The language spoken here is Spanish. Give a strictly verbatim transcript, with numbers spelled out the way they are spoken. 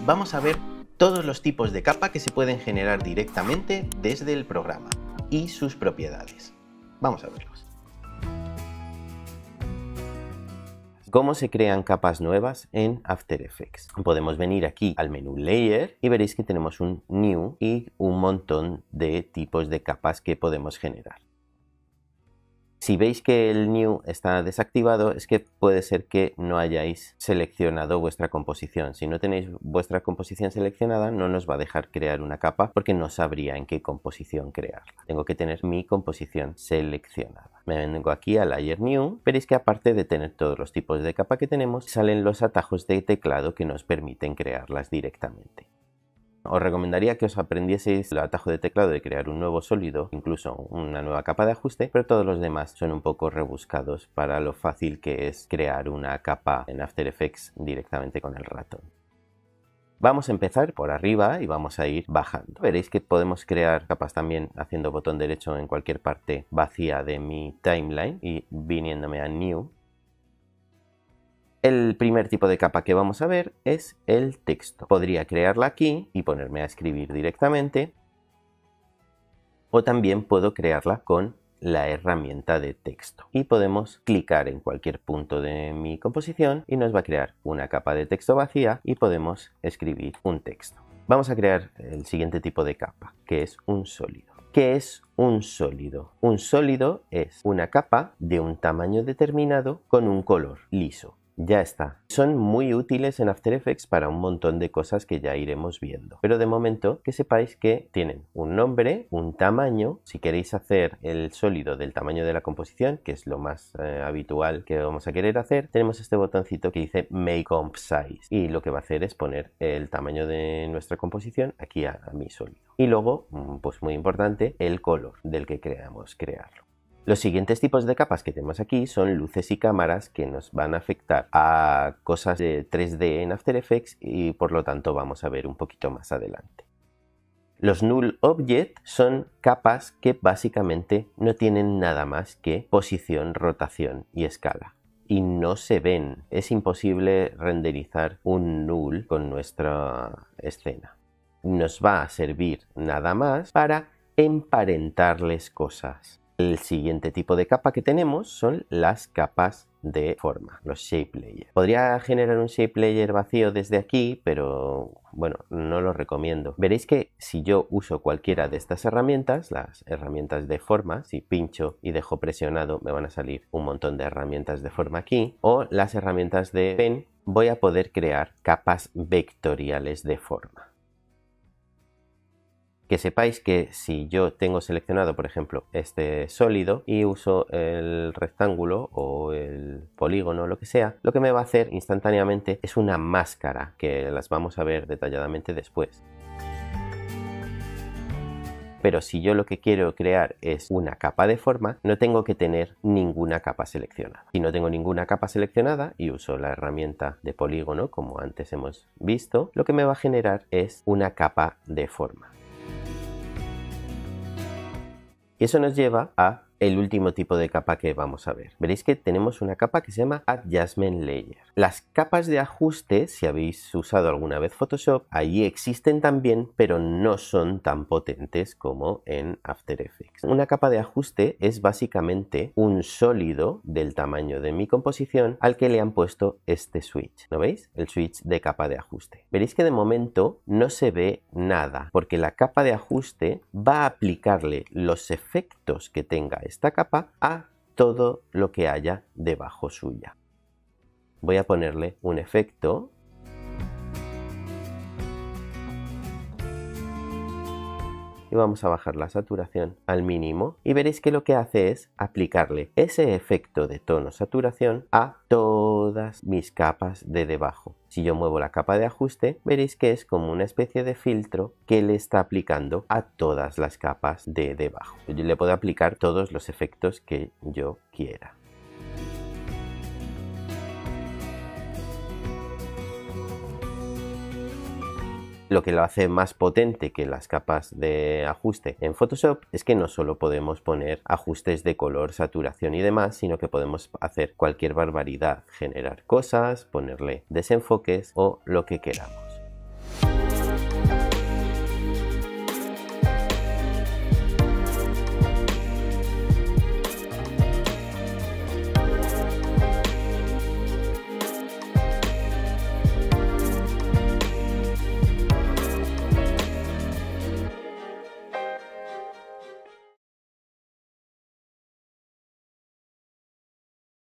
vamos a ver todos los tipos de capa que se pueden generar directamente desde el programa y sus propiedades. Vamos a verlos. ¿Cómo se crean capas nuevas en After Effects? Podemos venir aquí al menú Layer y veréis que tenemos un New y un montón de tipos de capas que podemos generar. Si veis que el New está desactivado, es que puede ser que no hayáis seleccionado vuestra composición. Si no tenéis vuestra composición seleccionada, no nos va a dejar crear una capa porque no sabría en qué composición crearla. Tengo que tener mi composición seleccionada. Me vengo aquí a Layer New. Veréis que aparte de tener todos los tipos de capa que tenemos, salen los atajos de teclado que nos permiten crearlas directamente. Os recomendaría que os aprendieseis el atajo de teclado de crear un nuevo sólido, incluso una nueva capa de ajuste, pero todos los demás son un poco rebuscados para lo fácil que es crear una capa en After Effects directamente con el ratón. Vamos a empezar por arriba y vamos a ir bajando. Veréis que podemos crear capas también haciendo botón derecho en cualquier parte vacía de mi timeline y viniéndome a New. El primer tipo de capa que vamos a ver es el texto. Podría crearla aquí y ponerme a escribir directamente, o también puedo crearla con la herramienta de texto. Y podemos clicar en cualquier punto de mi composición y nos va a crear una capa de texto vacía y podemos escribir un texto. Vamos a crear el siguiente tipo de capa, que es un sólido. ¿Qué es un sólido? Un sólido es una capa de un tamaño determinado con un color liso. Ya está. Son muy útiles en After Effects para un montón de cosas que ya iremos viendo. Pero de momento que sepáis que tienen un nombre, un tamaño. Si queréis hacer el sólido del tamaño de la composición, que es lo más eh, habitual que vamos a querer hacer, tenemos este botoncito que dice Make Comp Size. Y lo que va a hacer es poner el tamaño de nuestra composición aquí a, a mi sólido. Y luego, pues muy importante, el color del que queramos crearlo. Los siguientes tipos de capas que tenemos aquí son luces y cámaras que nos van a afectar a cosas de tres D en After Effects y por lo tanto vamos a ver un poquito más adelante. Los Null Object son capas que básicamente no tienen nada más que posición, rotación y escala. Y no se ven. Es imposible renderizar un null con nuestra escena. Nos va a servir nada más para emparentarles cosas. El siguiente tipo de capa que tenemos son las capas de forma, los Shape Layer. Podría generar un Shape Layer vacío desde aquí, pero bueno, no lo recomiendo. Veréis que si yo uso cualquiera de estas herramientas, las herramientas de forma, si pincho y dejo presionado, me van a salir un montón de herramientas de forma aquí, o las herramientas de pen, voy a poder crear capas vectoriales de forma. Que sepáis que si yo tengo seleccionado, por ejemplo, este sólido y uso el rectángulo o el polígono, lo que sea, lo que me va a hacer instantáneamente es una máscara, que las vamos a ver detalladamente después. Pero si yo lo que quiero crear es una capa de forma, no tengo que tener ninguna capa seleccionada. Si no tengo ninguna capa seleccionada y uso la herramienta de polígono, como antes hemos visto, lo que me va a generar es una capa de forma. Y eso nos lleva a el último tipo de capa que vamos a ver. Veréis que tenemos una capa que se llama Adjustment Layer. Las capas de ajuste, si habéis usado alguna vez Photoshop, allí existen también, pero no son tan potentes como en After Effects. Una capa de ajuste es básicamente un sólido del tamaño de mi composición al que le han puesto este switch. ¿No veis? El switch de capa de ajuste. Veréis que de momento no se ve nada, porque la capa de ajuste va a aplicarle los efectos que tenga esta capa a todo lo que haya debajo suya. Voy a ponerle un efecto y vamos a bajar la saturación al mínimo y veréis que lo que hace es aplicarle ese efecto de tono saturación a todas mis capas de debajo. Si yo muevo la capa de ajuste, veréis que es como una especie de filtro que le está aplicando a todas las capas de debajo. Yo le puedo aplicar todos los efectos que yo quiera. Lo que lo hace más potente que las capas de ajuste en Photoshop es que no solo podemos poner ajustes de color, saturación y demás, sino que podemos hacer cualquier barbaridad, generar cosas, ponerle desenfoques o lo que queramos.